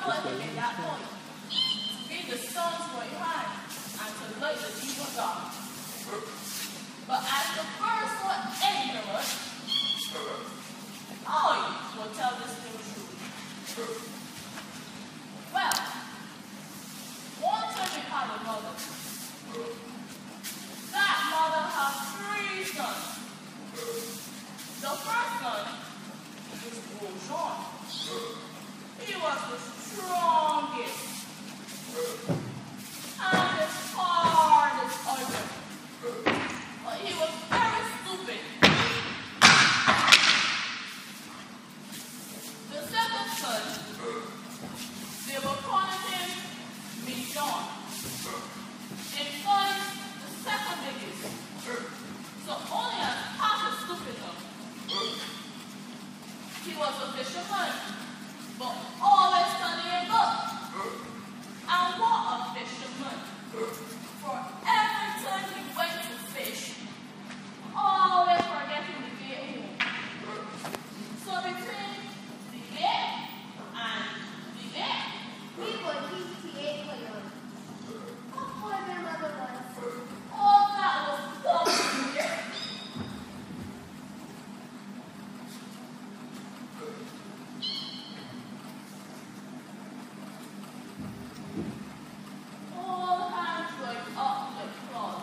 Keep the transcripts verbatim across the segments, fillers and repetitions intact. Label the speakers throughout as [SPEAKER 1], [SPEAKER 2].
[SPEAKER 1] put him in that point, to be the sun's right hand, and to light the evil dark. But as the first were ignorant, I will tell this thing true. Well, one time we had a mother. That mother had three sons. The first son was Shorn. He was the strongest and the hardest iron. But he was very stupid. The second son, they were calling him Michon. In size, the second biggest. So only as half as stupid though. He was a fisherman, but always studying books. And what a fisherman. For every time he went to fish, always forgetting the gate home. So between the gate and the gate,
[SPEAKER 2] we would keep the gate clear. How poor their mother was.
[SPEAKER 1] All that was so weird. All hands right up the cloth.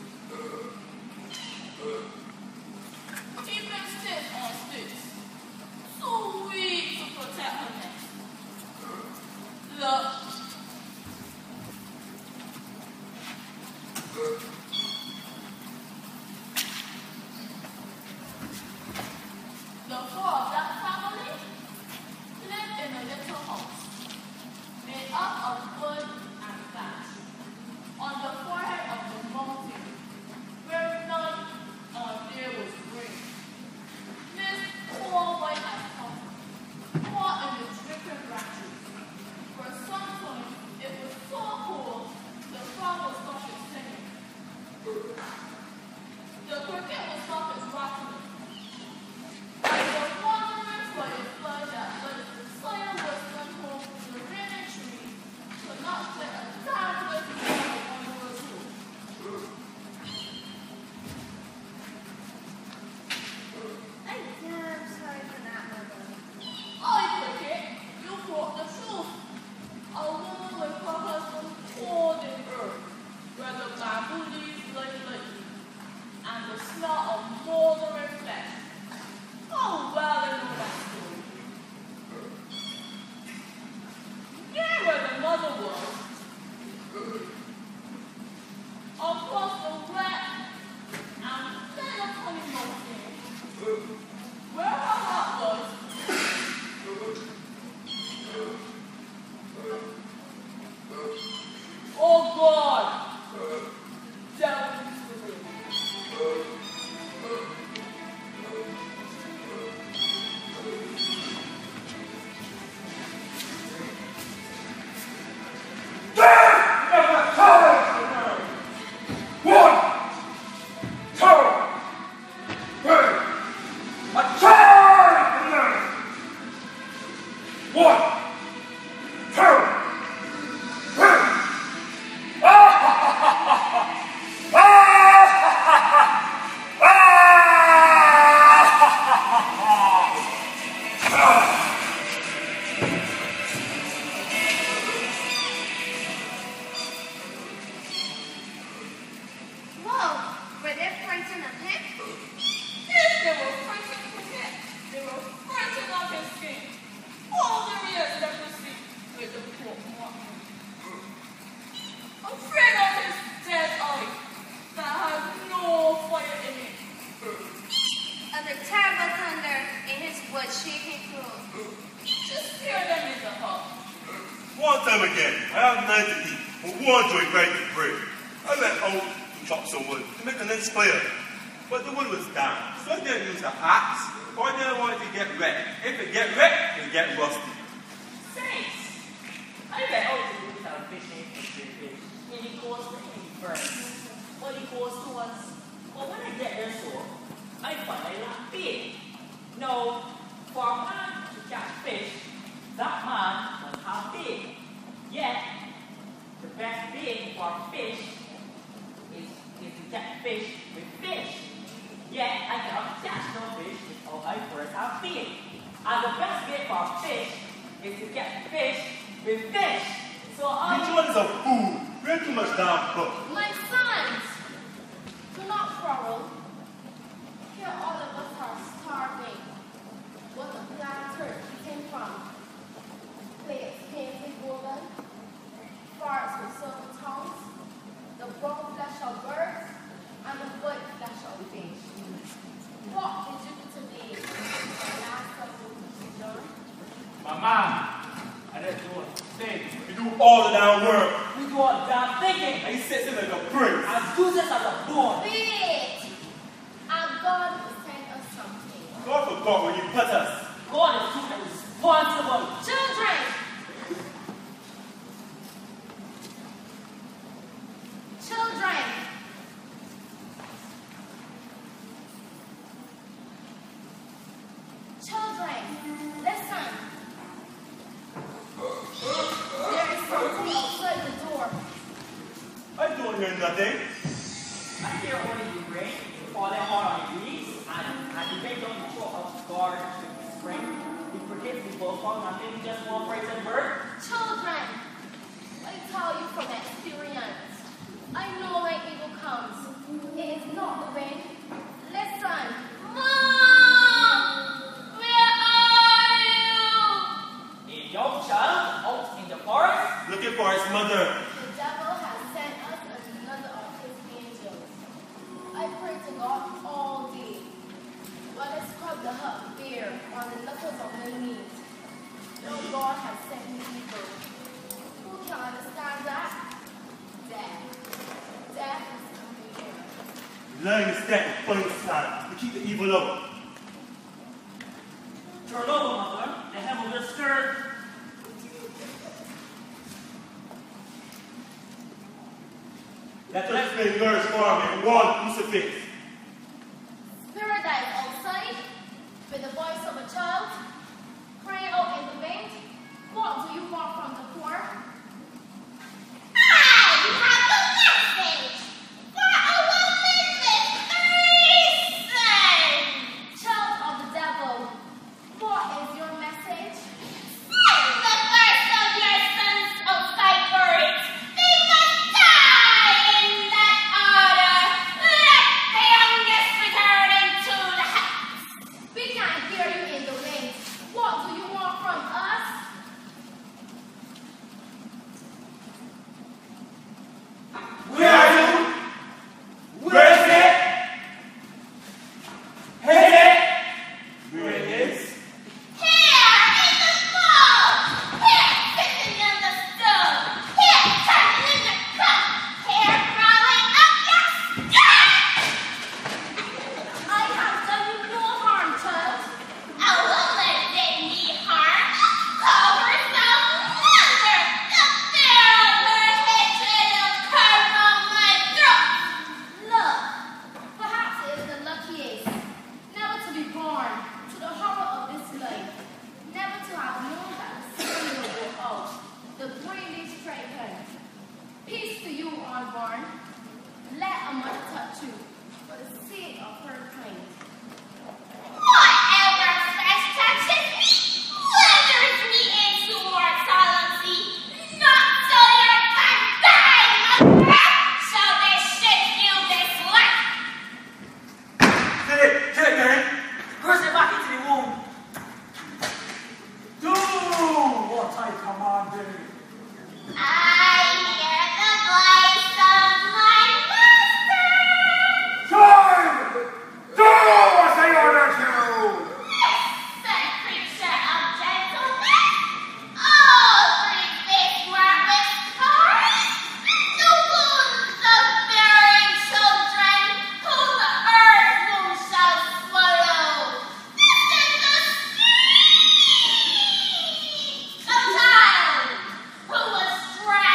[SPEAKER 1] Keeping sticks on sticks. So weak to protect her neck. Look. The four of that family lived in a little house made up of wood and thatch on the forehead of the mountain where none on there was green. This poor boy had come, caught in the dripping branches. For sometimes it was so cold the frog would stop its singing. The cricket would stop its rattling. And the wanderers by its blood that led the soil western home to the raining tree could not get a damn way to get the wanderer's home.
[SPEAKER 2] I'm damn sorry for that, mother.
[SPEAKER 1] I cricket, you brought the truth. A woman with her husband cold in earth, where the bamboo leaves lay lightly, and the smell of moldering flesh. Oh, well, I know that story. Near where the mother was, across the wet and thin of honey mountain, where her heart was, oh God, devil is the way.
[SPEAKER 3] No, for a man to catch fish, that man must have bait. fish is to get fish with fish. So I...
[SPEAKER 4] Which one is a fool? We're too much down cook.
[SPEAKER 2] My sons, do not quarrel. Here all of us are starving. What the planet turkey came from? Plates came with golden, farts with silver tongues, the brown flesh of birds, and the white flesh of fish. What did you do today? The last of the Tijean?
[SPEAKER 5] My mom, I didn't do a thing.
[SPEAKER 4] You do all the damn work.
[SPEAKER 3] We do all damn thinking.
[SPEAKER 4] And he sits in like a prince.
[SPEAKER 3] As useless as a Bourne.
[SPEAKER 2] Wait! And God will send us something.
[SPEAKER 4] God forgot where you put us.
[SPEAKER 3] God is too irresponsible.
[SPEAKER 2] Children! Children! Children, listen. There is something outside the door.
[SPEAKER 4] I don't hear nothing.
[SPEAKER 3] I hear only the rain falling hard on the leaves, and, and the rain don't show up guard to the spring. It forgets the bullfrog, and maybe just one frightened bird.
[SPEAKER 2] Children, I tell you from experience, I know when evil comes. It is not the wind. Listen. Mom! Where are you?
[SPEAKER 3] A young child out in the forest.
[SPEAKER 4] Looking for his mother.
[SPEAKER 2] The devil has sent us another of his angels. I pray to God all day. While I scrub the hut bare on the knuckles of my knees. No God has sent me evil. Who can understand that? Death. Death is coming here.
[SPEAKER 4] Learn to stand in plain sight to keep the evil out.
[SPEAKER 3] Turn over, mother, and have a little skirt.
[SPEAKER 4] Let us may merge form in one crucifix.
[SPEAKER 2] Paradise outside, with the voice of a child, crying out in the wind. What do you want from the poor?
[SPEAKER 6] I have a message for a woman with three sons.
[SPEAKER 2] Child of the devil, what is your message?
[SPEAKER 6] Send the first of your sons outside for it. They must die in that order. Let the youngest return into the house.
[SPEAKER 2] We can't hear you in the wind. What do you want from us?
[SPEAKER 4] Where are you? Where is it? Is it? Where it is?
[SPEAKER 6] Here in the bowl. Here sitting on the stove. Here turning in the cup. Here crawling up your skirt.
[SPEAKER 2] I have done you no harm, child.
[SPEAKER 6] A woman did me harm. Call herself mother. The fear of her hatred will curve on my throat.
[SPEAKER 2] Look, perhaps it is the luckiest never to be born to the horror of this life, never to have known that the sun will go out, the bravely stricken. Peace to you, unborn. Let a mother touch you for the sake of her kind.
[SPEAKER 6] Whatever flesh touches me, withers me into mortality. Not so your time die, mother. Shall they shake you this life?
[SPEAKER 4] Get it! Get it, Kerry!
[SPEAKER 3] Curse it back into the womb.
[SPEAKER 5] Do what I commanded.
[SPEAKER 6] I hear the voice of my master.
[SPEAKER 5] Child, do what I ordered you.
[SPEAKER 6] Listen, creature of gentleness. All three fish were with scars. The wounds of bearing children, whom the earth womb shall swallow. This is the scream of child who was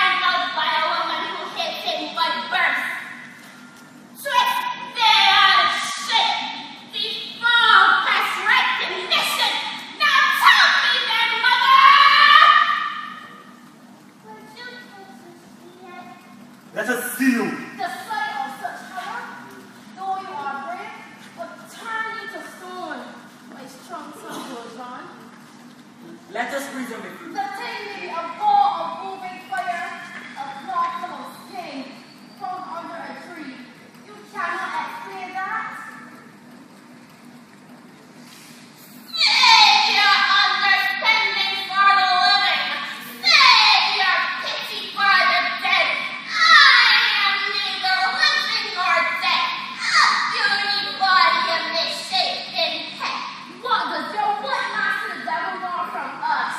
[SPEAKER 2] The thing may a ball of moving fire, a cloth of skin thrown under a tree. You cannot explain that.
[SPEAKER 6] Save your understanding for the living. Save your pity for the dead. I am neither living nor dead. A beauty body of misshapen head.
[SPEAKER 2] What does your what master devil want from us?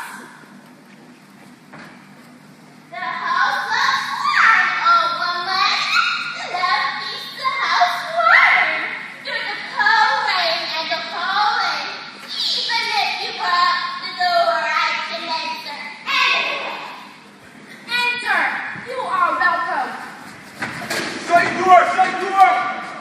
[SPEAKER 6] The house of Bourne, oh woman. Love keeps the house warm. Through the cold rain and the cold rain. Even if you brought the door, I can enter. Enter.
[SPEAKER 2] Enter. You are welcome.
[SPEAKER 5] Shut door! Shut door!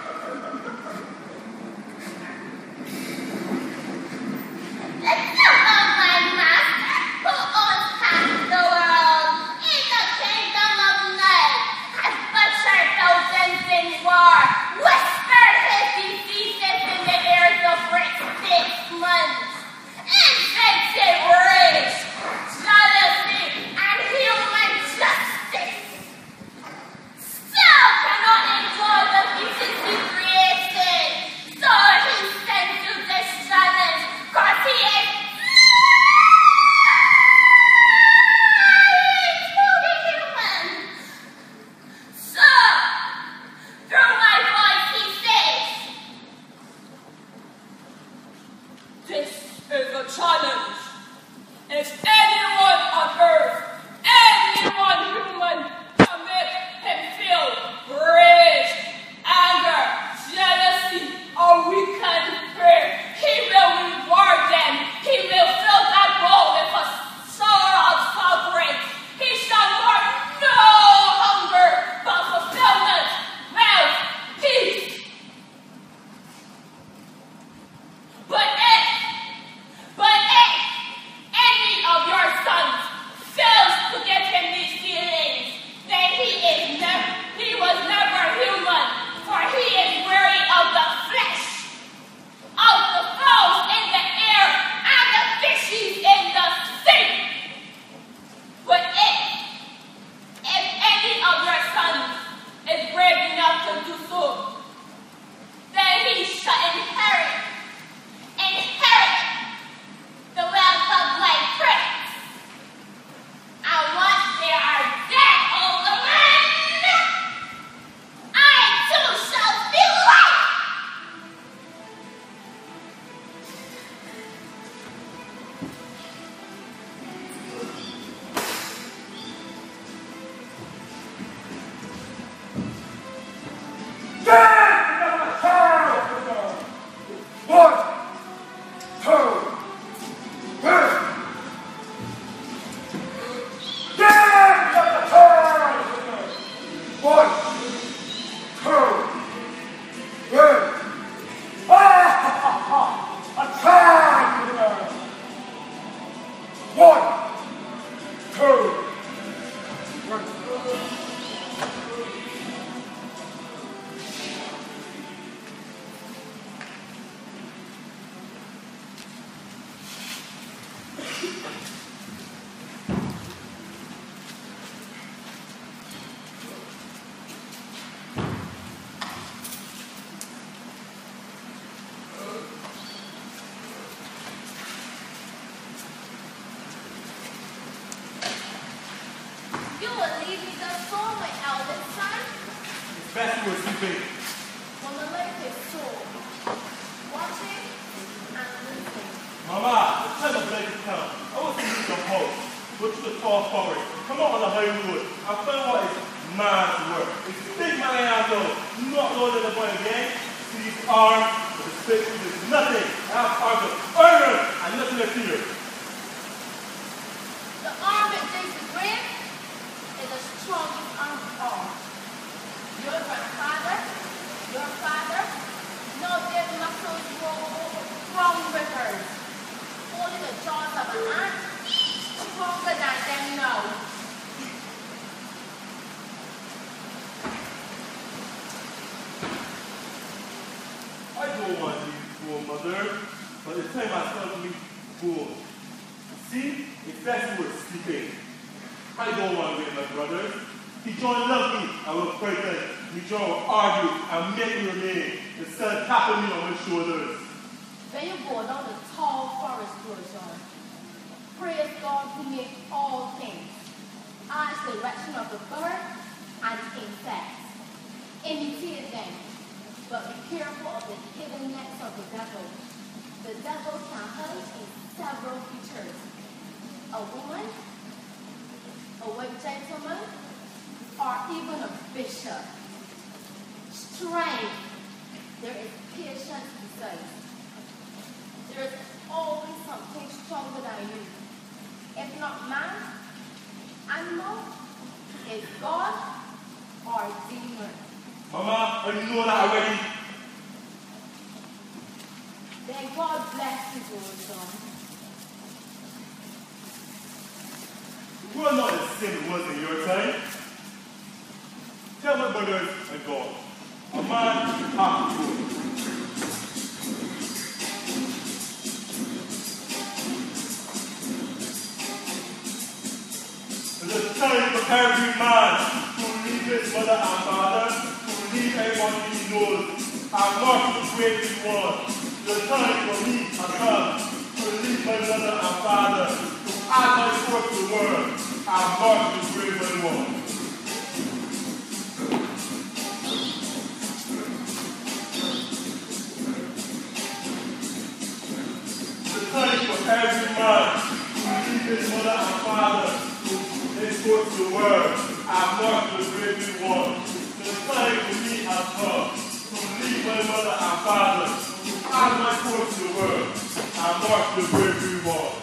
[SPEAKER 6] The son of my master, who owns half the world, in the kingdom of night, has butchered thousands in war, whispered his diseases in the ears of rich six months, invented rage, jealousy, and human justice. Still cannot enjoy the pieces he created, so he sent to this challenge, cause he is human. So, through my voice he says,
[SPEAKER 1] This is a challenge. If anyone on earth, anyone human, can make him feel rage, anger, jealousy, or weakened fear, he will reward them. He will fill that bowl with a sorrow of suffering. He shall want no hunger, but fulfillment, wealth, peace. But if, but if any of your sons fails to get him these feelings, then he is never, he was never human, for he is weary of the flesh, of the fowls in the air, and the fishes in the sea. But if, if any of your sons is brave enough to do so, then he shall inherit, inherit the wealth of my prince. And once they are dead, oh woman, I too shall be light.
[SPEAKER 5] One, two, three. Get to the turn! One, two, three. Ah, ha, ha, ha. Attack! One, two,
[SPEAKER 2] You will leave me the soul, my eldest son.
[SPEAKER 4] Best was too big.
[SPEAKER 2] When the lake is soul, watching and listening.
[SPEAKER 4] Mama, the time of late is come. I want to use your pole. Go to the tall forest. Come out on the high wood. And find what is man's work. It's big man I am though. Not loaded the boy again. See his arm, but the space is nothing. I have arms of iron and nothing to fear.
[SPEAKER 2] The arm that digs the grave is the strongest arm of all. Your grandfather, your father, no dead muscles from rivers. Only the jaws of an ant, stronger than them now.
[SPEAKER 4] I don't want to be poor, mother, but it's time I start to be poor. See, if best was sleeping. I don't want to wait, my brothers. Tijean loved me, I will pray that Tijean will argue and make me remain. The sun tapping me on my shoulders.
[SPEAKER 2] Then you go down the tall forest, Graydon. Praise God who made all things. Eyes the direction of the bird and insects. Imitate them, but be careful of the hidden nets of the devil. The devil can hide in several features. A woman, a white gentleman, or even a bishop. Strength, there is patience besides. There is always something stronger than you. If not man, animal, is God or demon.
[SPEAKER 4] Mama, I know that already.
[SPEAKER 2] Then God bless you, Graydon.
[SPEAKER 4] We're not the same it was in your time. Tell my brothers and God, a man has to go. It's a time for every man to leave his mother and father, to leave everyone he knows, and march the great he wants. It's a time for me and her to leave my mother and father, to add my forth to the world, and march the great we want. Time for every man to leave his mother and father, to escort the world, and march the great we want. It's time for me and her to leave my mother and father, to add my forth to the world, and march the great we want.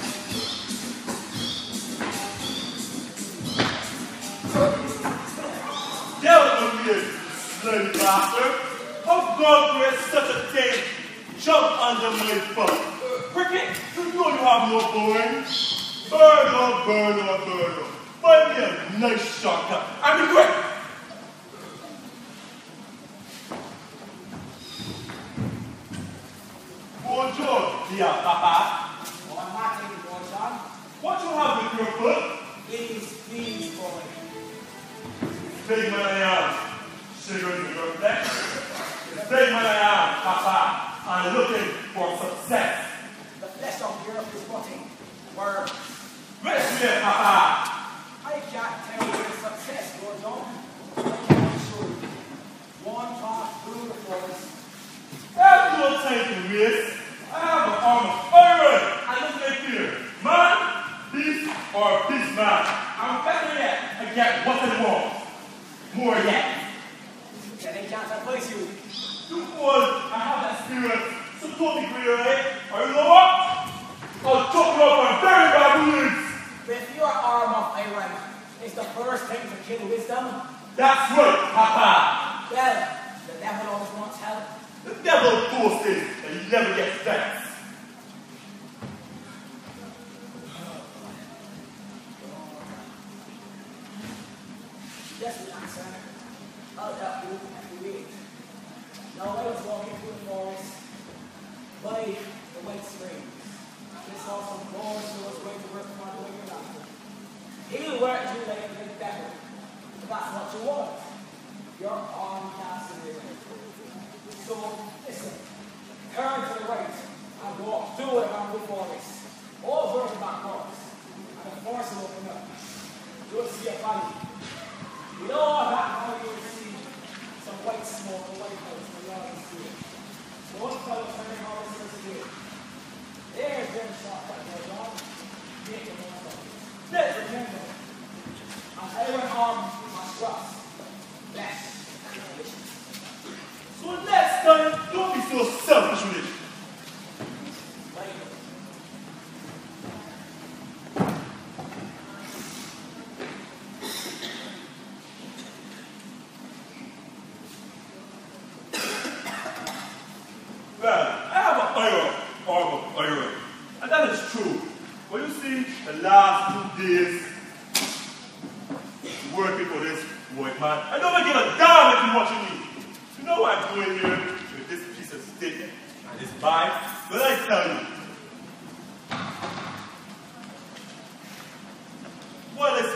[SPEAKER 4] There was be a slave bastard. How God created such a thing? Jump under my foot. Cricket, you know you have no Bourne. Burn or burn or burn or. Find me a nice shortcut. And be quick. Bonjour, dear Papa.
[SPEAKER 3] Oh, I'm not taking Graydon.
[SPEAKER 4] What you have with your foot?
[SPEAKER 3] Please, please, boy.
[SPEAKER 4] Big man I am. Sugar in your neck. Big man I am, Papa. I'm looking for success.
[SPEAKER 3] The flesh of Europe is rotting. We're...
[SPEAKER 4] Rest here, Papa.
[SPEAKER 3] I can't tell you the success, Graydon. I can show you. One path through the forest.
[SPEAKER 4] I have no time to waste. I have an arm of iron. I don't make fear. Man, beast, or beast man. I'm better yet. I get what I want. More yet.
[SPEAKER 3] Can they can't replace you?
[SPEAKER 4] You fool, I have experience. So don't be greedy, right? Or you know what? I'll chop you up and bury my wounds.
[SPEAKER 3] With your arm of iron, is the first thing to kill wisdom?
[SPEAKER 4] That's right, Papa.
[SPEAKER 3] Well, the devil always wants help.
[SPEAKER 4] The devil boasted that he never gets thanks.
[SPEAKER 3] Just relax, son. I'll help you if you wait. Now I was walking through the forest by the white springs. I saw some boys who was going to work for my way around. He'll work you like a big devil. If that's what you want. Your arm cast in the air. So, listen. Turn to the right and walk through it around the forest. Over the back doors. And the forest will open up. You'll see a body. You know all that how you will see some white smoke or white house in the yard street. Those fellows turning all this is here. There's them shot that goes on. Make it more fun. Let's remember. An iron arm must trust. Bless.
[SPEAKER 4] So next time, don't be so selfish with it. Well, I have an iron arm of iron, and that is true. But you see, the last two days, working for this white man, I don't give a damn if you're watching me. You know what I'm doing here with this piece of stick and this bag? Well, I tell you.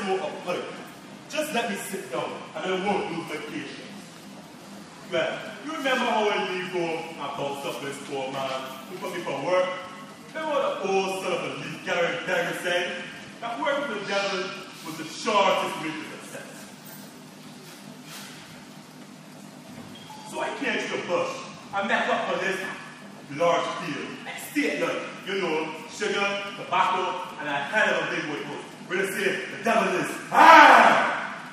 [SPEAKER 4] so uptight. Just let me sit down, and I won't lose my patience. Well, you remember how I leave home and bounced up this poor man who put me for work? Remember what the old son of a leaf gathering beggar said? That work with the devil was the shortest way to success. So I came to the bush and met up for this large field, estate like, you know, sugar, tobacco, and a hell of a big white house, where they say the devil is, ah!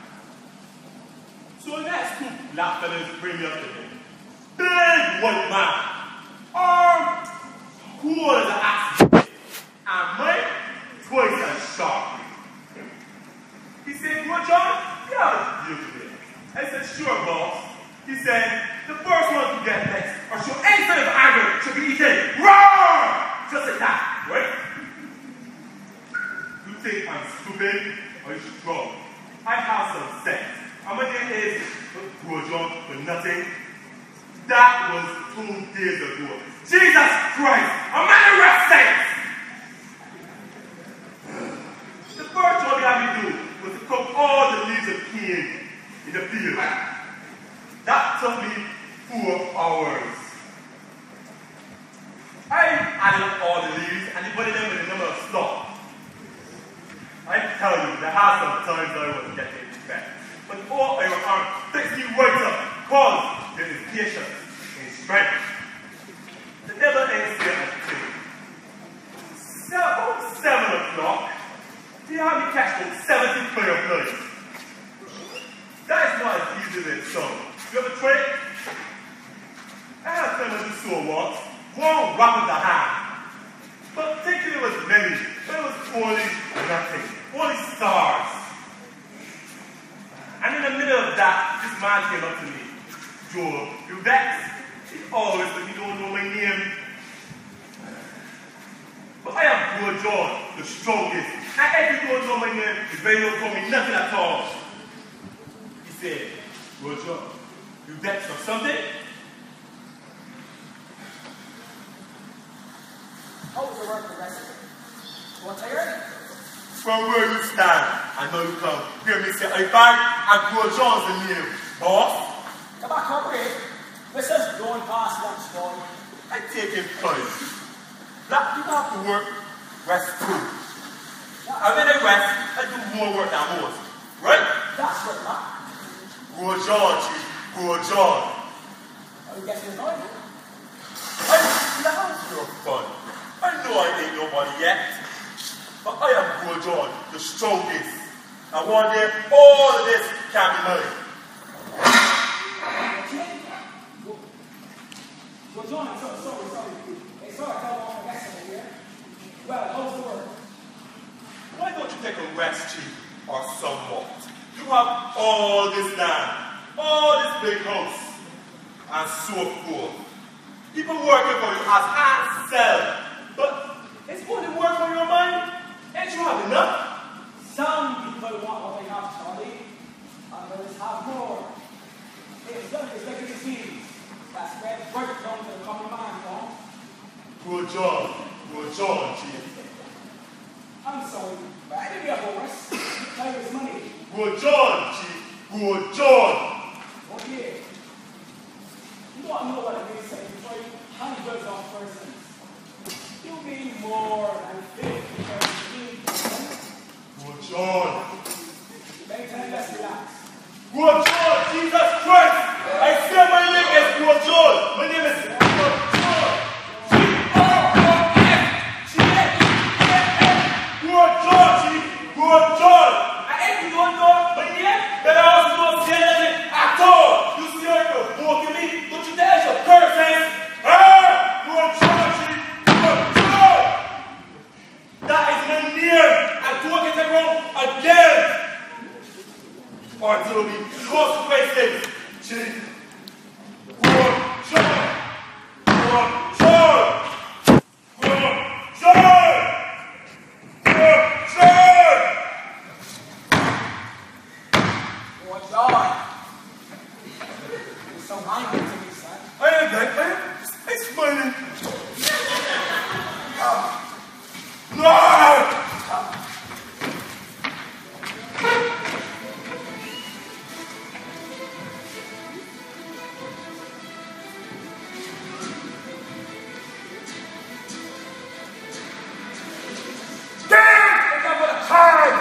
[SPEAKER 4] So the next two black fellas bring me up to him. Big white man, armed, cool as an axe, and Mike, twice as sharp. He said, "Well, John, you have a deal today." I said, "Sure, boss." He said, "The first one to get next, or show any sign of anger, should be eaten. Roar! Just like that, right?" You think I'm stupid, or you strong? I have some sense. And my name is poor John for nothing. That was two days ago. Jesus Christ! A man of respect! The first job you had me do was to cook all the leaves of cane in the field. That took me four hours. I added up all the leaves and divided them with the number of stock. I tell you, there are some times I was getting fed. But all I was fixed me right up, because there is patience and strength. The devil ain't here at two. About seven o'clock, he had me catch about seventy fireflies. That is not as easy as it sounds. You ever try it? I had time to do so once. One wrap of the hand. But thinking it was many, but it was only nothing. Only stars. And in the middle of that, this man came up to me. "Joe, you vexed?" He always said he don't know my name. But I am poor John, the strongest. And if you don't know my name, it's very well call me nothing at all. He said, "Poor John, you vexed or something?"
[SPEAKER 3] How was the work the rest of it? What's I heard?
[SPEAKER 4] From where you stand, I know you come. Hear me say, "I bag and poor John's the name, boss."
[SPEAKER 3] Come back up here. This is going past lunch, boy.
[SPEAKER 4] I take it fine. Black people have to work, rest too. And when I rest, I do more work than most. Right?
[SPEAKER 3] That's what, Matt.
[SPEAKER 4] Poor John, chief. Poor John.
[SPEAKER 3] Are you getting annoyed?
[SPEAKER 4] I love your fun. I know I ain't nobody yet. But I am poor John, the strongest. And one day, all of this can be mine.
[SPEAKER 3] Well, John, I'm so sorry, sorry. Hey, sorry, I don't want to rest over here. Well, how's the work?
[SPEAKER 4] Why don't you take a rest, chief, or somewhat? You have all this land, all this big house, and so forth. People working for you as hands sell. But it's only work for your mind. Ain't you have enough?
[SPEAKER 3] Some people want what they have, Charlie. Others have more. It's done, it's like a disease that spreads right down to the common man, John.
[SPEAKER 4] Good job. Good job, chief.
[SPEAKER 3] I'm sorry, but I didn't get a horse. Time is money.
[SPEAKER 4] Good job, chief. Good job.
[SPEAKER 3] What year? You don't know what it means to employ hundreds of persons. You mean more than fifty persons.
[SPEAKER 4] Good job.
[SPEAKER 3] Maintain, let's relax.
[SPEAKER 4] Good job, Jesus Christ. I say my name is Good job. My name is Good job. G O O F G A E F. Good job, chief. Good job. And if you don't know my name, then I also don't say anything at all. You see how you're poking me? Don't you dare your curses? Ah! Good job, chief. Good job. That is my name. And don't get it wrong again. Or it will be consequences. Chief. Good job. Good job. Good job. Good job.
[SPEAKER 3] Good job. You're so angry to me, son.
[SPEAKER 4] I am that man. I'm smiling. No!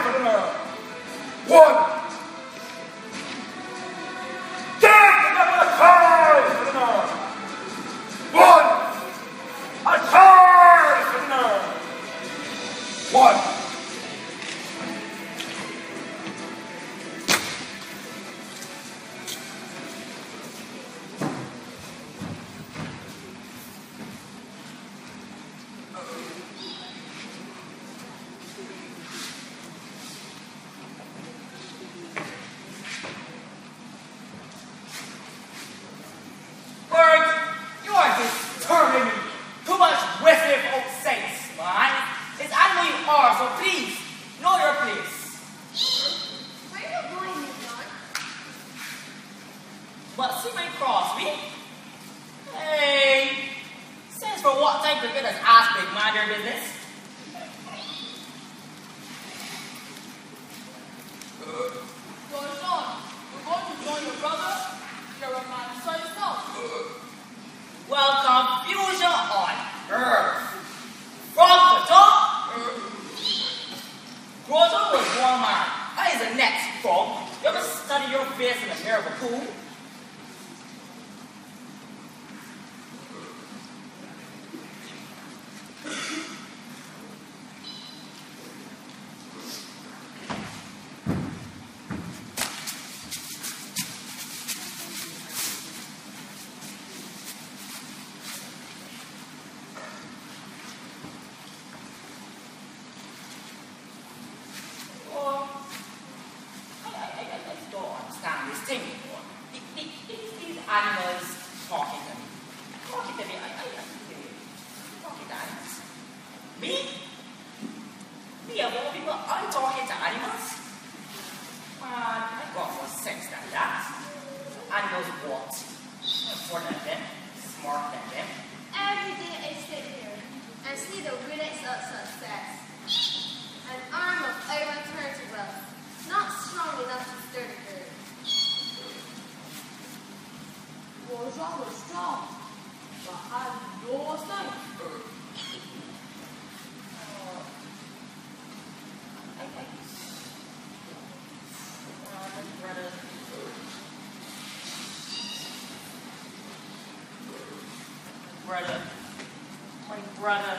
[SPEAKER 5] prisoner. One. Dead number five, prisoner. One. A charge, prisoner. One.
[SPEAKER 3] brother, my brother.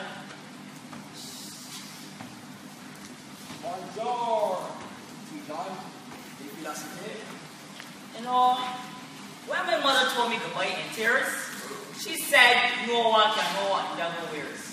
[SPEAKER 7] Bonjour, Tijean. Depuis la cité.
[SPEAKER 3] You know, when my mother told me goodbye in tears, she said no one can know what the devil wears.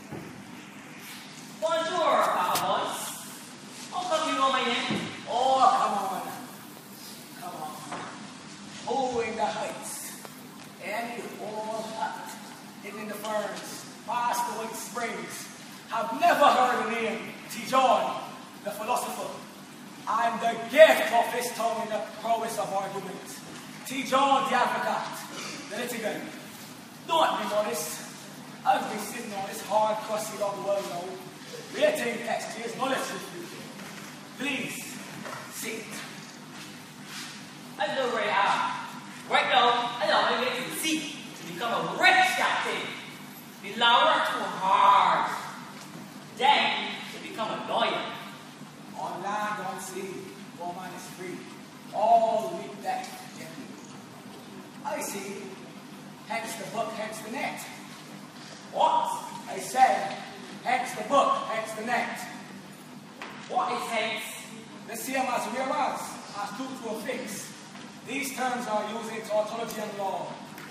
[SPEAKER 3] Bonjour, Papa Boss. How come you know my name?
[SPEAKER 7] Oh, come on. Come on. Oh, in the heights. And the old hut, hidden in the ferns, past the white springs. Have never heard the name Tijean, the philosopher. I'm the gift of his tongue in the prowess of argument. Tijean, the advocate, the litigant. Don't be modest. I've been sitting on this hard, crusty log world now, waiting to exchange knowledge with you. Please, sit.
[SPEAKER 3] I know where I am. Right now, I know I'm going to seek to become a rich captain. The lower too hard. Then to become a lawyer.
[SPEAKER 7] On land, on sea, woman is free. All with that gently. I see. Hence the book, hence the net.
[SPEAKER 3] What?
[SPEAKER 7] I said, hence the book, hence the net.
[SPEAKER 3] What is hence?
[SPEAKER 7] The same as whereas, as two to a fix. These terms are used in tautology and law.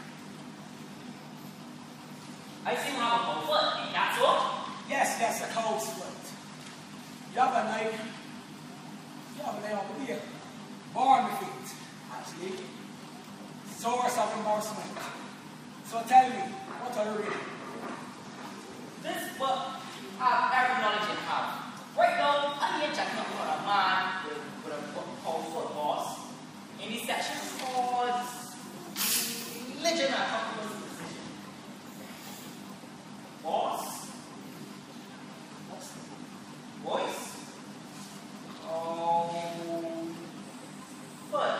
[SPEAKER 3] I seem to have a comfort in that so?
[SPEAKER 7] Yes, yes, a cold split. You have a knife. You have a name over here. Bourne with it, actually. Source of embarrassment. So tell me, what are you reading?
[SPEAKER 3] This book has every knowledge you have. Right now, I'm here checking up on a man with, with a book called Foot Boss. In this section called Religion and Compromise. Boss? Voice? Oh, foot.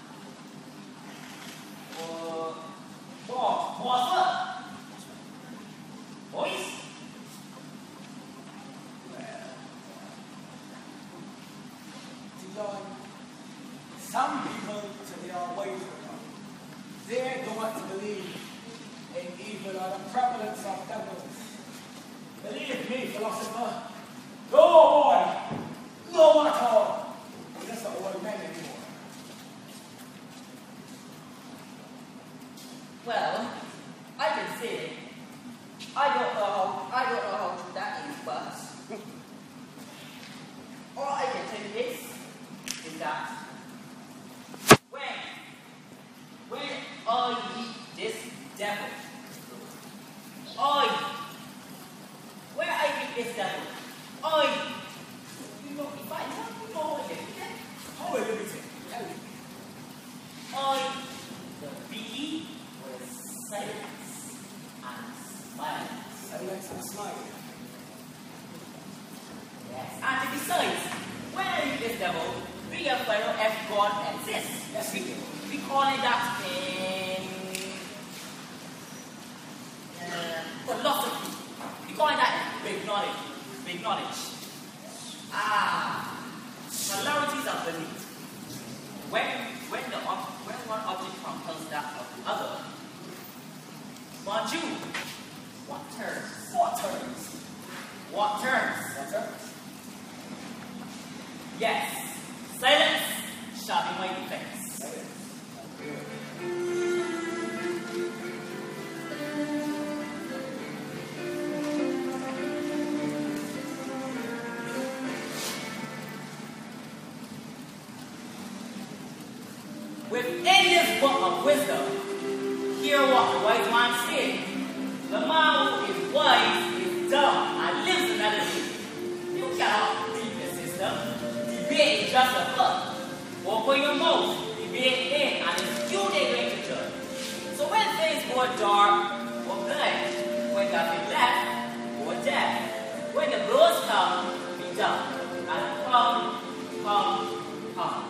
[SPEAKER 3] Uh, boss. Boss foot. Voice?
[SPEAKER 7] Lord, some people to their ways of God, they don't believe in evil or the prevalence of devils. Believe me, philosopher, no boy, no one at all. We're just not old men anymore.
[SPEAKER 8] Well, I can say I don't know how I don't know how true that is, but all I can tell you is, is that when when I meet this devil, I when I meet this devil, I you know if I you know what it is.
[SPEAKER 7] How will you be taken? Tell me.
[SPEAKER 8] I the B was silence and smile.
[SPEAKER 7] Silence and smile.
[SPEAKER 8] Yes. And besides, when I meet this devil, we have fellow if God exists.
[SPEAKER 7] Yes, we do.
[SPEAKER 8] We call it that in uh, philosophy. We call it that in big knowledge. Big knowledge. Ah, polarities of belief. When when the ob- when one object compels that of the other. Bonjour. What terms?
[SPEAKER 7] What terms?
[SPEAKER 8] What terms?
[SPEAKER 7] What terms?
[SPEAKER 8] Yes. Silence shall be my defense.
[SPEAKER 7] Silence.
[SPEAKER 8] Within this book of wisdom, hear what the wise man said. The man who is wise is dumb and lives another day. You cannot read the system. Debate is just a book. Open your mouth, debate in, and it's you they're going to judge. So when things go dark, go blind. When nothing left, go deaf. When the blows come, be dumb. And come, come, come.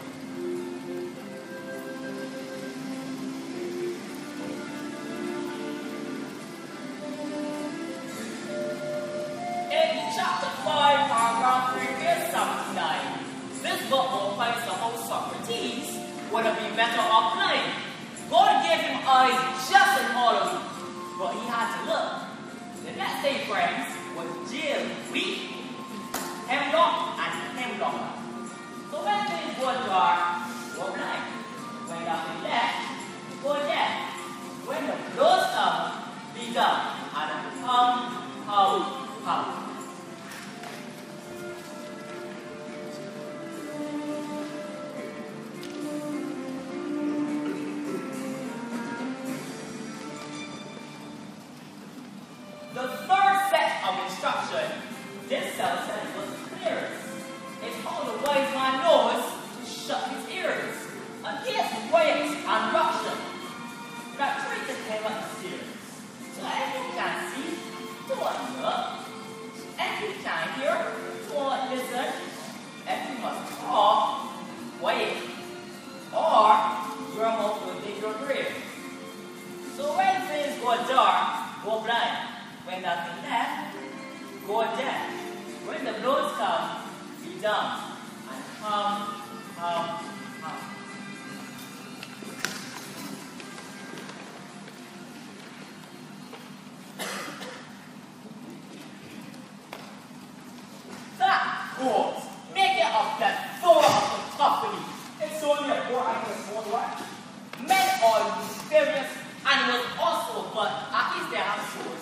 [SPEAKER 8] Chapter five, paragraph three, verse seventy-nine. This book opines the whole Socrates would have been better off blind. God gave him eyes just as all of you, but he had to look. The next day, friends, was jail, weak, hemlock, and hemlock. So when things go dark, go blind. When nothing left, go deaf. When the blows come, be dumb, and come, come, come. The third set of instruction, this cell said was the clearest. It's how the wise man knows to shut his ears against waves and ruction. That treat the came up the stairs. So if you can see, don't look. If you can hear, don't listen. If you must talk, wait. Or your mouth will dig your grave. So when things go dark, go blind. When nothing left, go deaf. When the blows come, be dumb. And come, come, come. That quote, make it up that four of the company.
[SPEAKER 7] It's only a poor animal's one what?
[SPEAKER 8] Men are various animals also, but at least they have souls.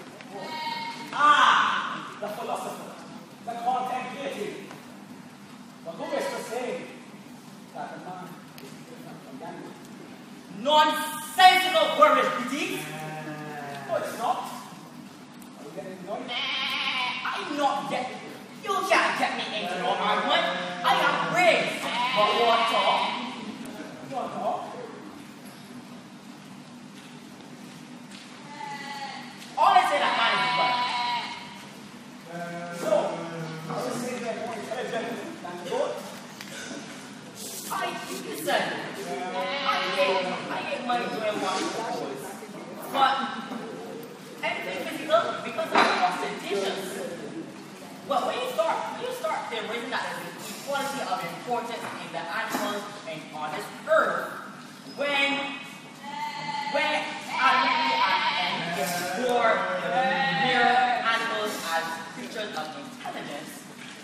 [SPEAKER 7] Ah, the philosopher, the contemplative. But who is to say that the man is different from the animal?
[SPEAKER 8] Nonsensical words, Beauty.
[SPEAKER 7] No, it's not. Are we getting annoyed?
[SPEAKER 8] Nah, I'm not getting. You can't get me into no argument. I have brains, but what talk?
[SPEAKER 7] You want to talk?
[SPEAKER 8] All I say that man is right.
[SPEAKER 7] So, I was saying they're more intelligent than the goat.
[SPEAKER 8] I listen. I hate, I hate money doing one purpose. But everything physical because of the ostentatious. Well, when you start, when you start theorizing that there's an equality of importance in the animals and on this earth when, when animals and explore mere animals as creatures of intelligence.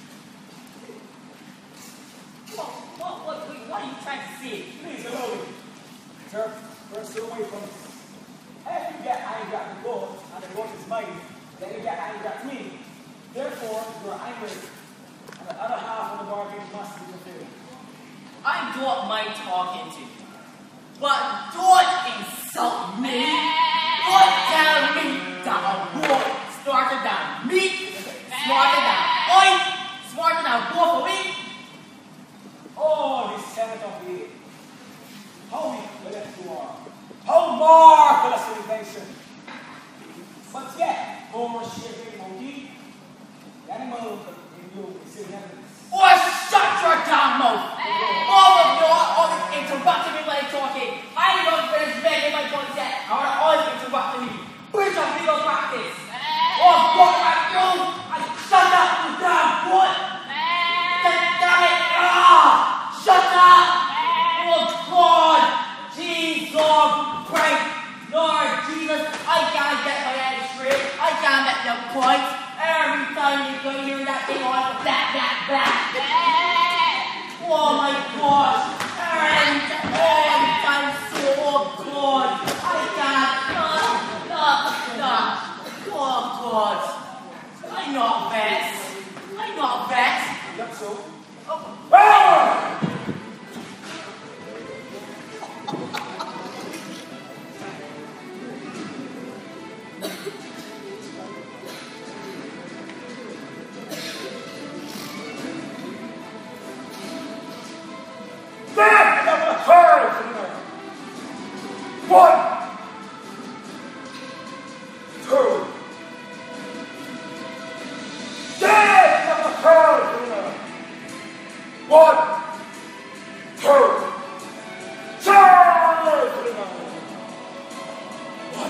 [SPEAKER 8] What, what, what, what are you trying to say?
[SPEAKER 7] Please, allow me. Sir, first stay away from me. If you get angry at the goat, and the goat is mine, then you get angry at me. Therefore, you are angry, and the other half of the bargain must be fulfilled.
[SPEAKER 8] I don't mind talking to you, but don't insult me. Don't tell me that a goat smarter than me, smarter than I, smarter than both of me.
[SPEAKER 7] Oh, this senate of the air. How weak you are. How marvelous an invention. But yet, over shaping monkey, the animal in you is in heaven.
[SPEAKER 8] Oh, shut your damn mouth! All of you are always interrupting me when I'm talking. I don't finish making my point yet. I want to always interrupting me. Which of legal practice? Oh, God, at you! And shut up, you damn boy! Damn it! Ah! Shut up! Oh, God! Jesus Christ! Lord Jesus, I can't get my head straight. I can't make no points. Every time you go hear that thing on, that, that, that. Oh my gosh. And all the time so good. I can't. No, no, no. Oh God. I'm not vexed. I'm not vexed.
[SPEAKER 7] Yep, so.
[SPEAKER 8] Oh.
[SPEAKER 7] Ah!
[SPEAKER 5] One, two, dead of the crowd. One, two, charge. One.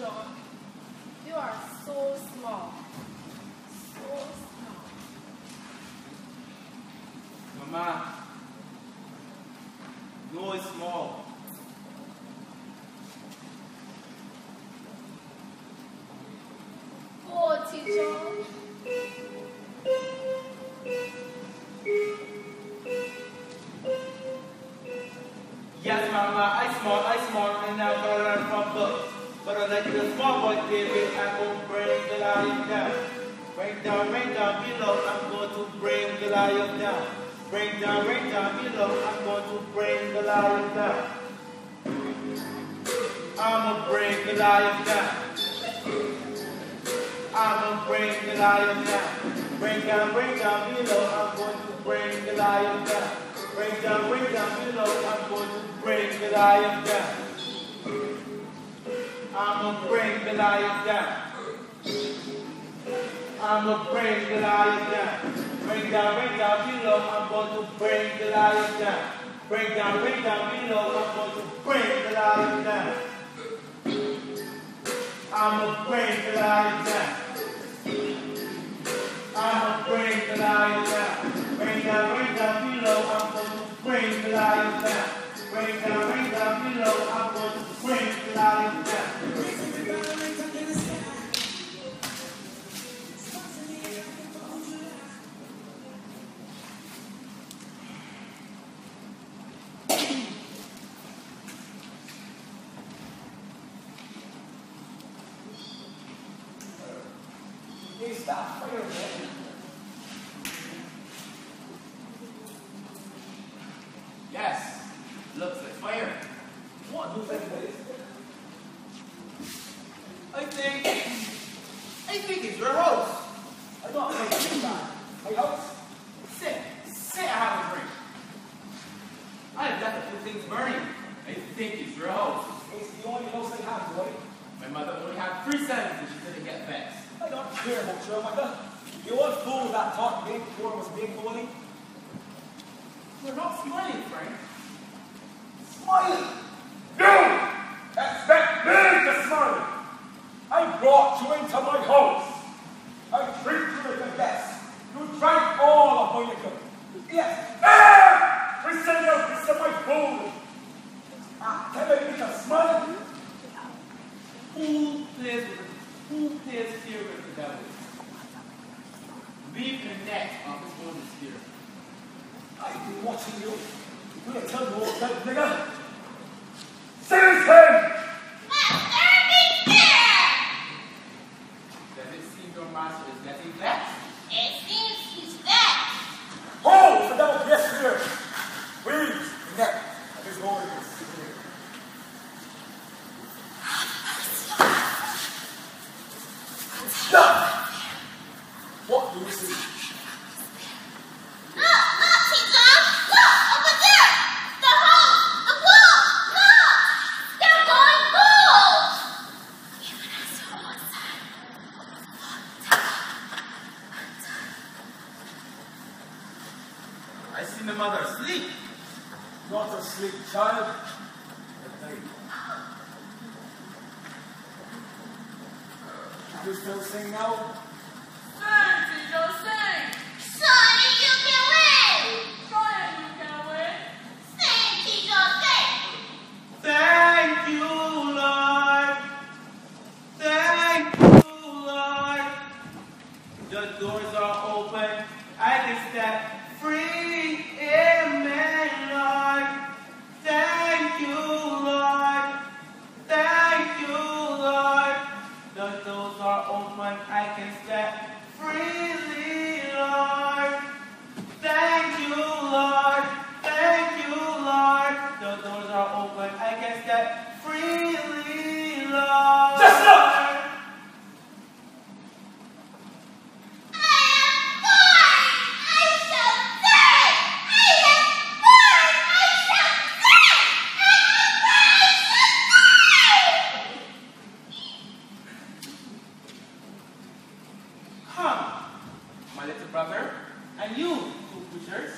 [SPEAKER 2] Tijean. You are so small. So small.
[SPEAKER 4] Mama, no, it's small.
[SPEAKER 2] Oh, Tijean.
[SPEAKER 4] Yes, Mama, I small, I small, and now I'm gonna learn from books. But I like the small boy, David, I'm going to bring Goliath down. Bring down, bring down below, I'm going to bring Goliath down. Bring down, bring down below, I'm going to bring Goliath down. I'm going to bring Goliath down. I'm going to bring Goliath down. Bring down, bring down below, I'm going to bring Goliath down. Bring down, bring down below, I'm going to bring Goliath down. I'm gonna bring Goliath down. I'm gonna bring Goliath down. Bring down, bring down below, I'm going to bring Goliath down. Bring down, bring down below, I'm going to bring Goliath down. I'm gonna bring Goliath down. I'm gonna bring Goliath down. Bring down, bring down below, I'm going to bring Goliath down. Bring down, bring down below, I'm going to bring Goliath down.
[SPEAKER 7] Hey, stop fire, man.
[SPEAKER 9] Yes, looks like fire.
[SPEAKER 7] What do you think it is?
[SPEAKER 9] I think, I think it's your house.
[SPEAKER 7] I don't think it's that. My house?
[SPEAKER 9] Sit, sit, I have a drink. I have left a few things burning. I think it's your house.
[SPEAKER 7] It's the only house I have, boy.
[SPEAKER 9] My mother only had three cents and she didn't get vexed.
[SPEAKER 7] I don't care about your mother. You old fool that talked big before was big bully.
[SPEAKER 9] You're not smiling, Frank.
[SPEAKER 7] Smiling!
[SPEAKER 5] You expect me to smile.
[SPEAKER 7] I brought you into my house. I treat you like the best. You drank all of my liquor. Yes.
[SPEAKER 5] Ah! We send you a piece of my food.
[SPEAKER 7] Ah, tell me to smile.
[SPEAKER 9] Who plays with who plays fear with the devil? Leave the net of his own spirit.
[SPEAKER 7] I've been watching you. I'm going to tell you all about it, nigga.
[SPEAKER 5] Citizen!
[SPEAKER 6] Master, be fair!
[SPEAKER 9] Does it seem your master is getting vexed?
[SPEAKER 6] It seems he's vexed.
[SPEAKER 7] Hold the devil, yes, sir. Please, the neck of his Lord is here. Stop! What do you see?
[SPEAKER 6] Look, look, Tijean! Look, over there! The hole! The wall! Look! They're going gold!
[SPEAKER 9] I see my mother asleep.
[SPEAKER 7] Not asleep, child. Hey. You still sing now?
[SPEAKER 1] Sing, Tijean, sing.
[SPEAKER 6] Sonny, you can win!
[SPEAKER 1] Try and you can win.
[SPEAKER 6] Sing, Tijean, sing!
[SPEAKER 4] Thank you, Lord. Thank you, Lord. The doors are open. I can step free. Amen, Lord. Thank you, Lord. Thank you, Lord. The doors are open. I can step freely, Lord. Thank you, Lord. Thank you, Lord. The doors are open. I can step freely, Lord.
[SPEAKER 5] Just look!
[SPEAKER 4] Come, my little brother, and you, two preachers.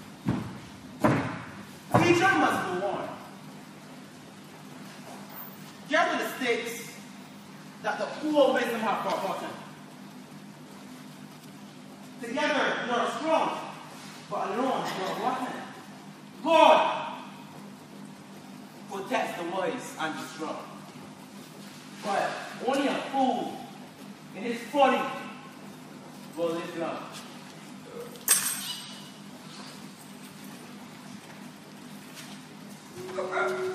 [SPEAKER 4] Teacher must go on. Get with the sticks
[SPEAKER 9] that the poor wisdom have forgotten. Together we are strong, but alone we are rotten. Lord, protect the wise and the strong. But only a fool in his folly will live long.
[SPEAKER 5] Okay.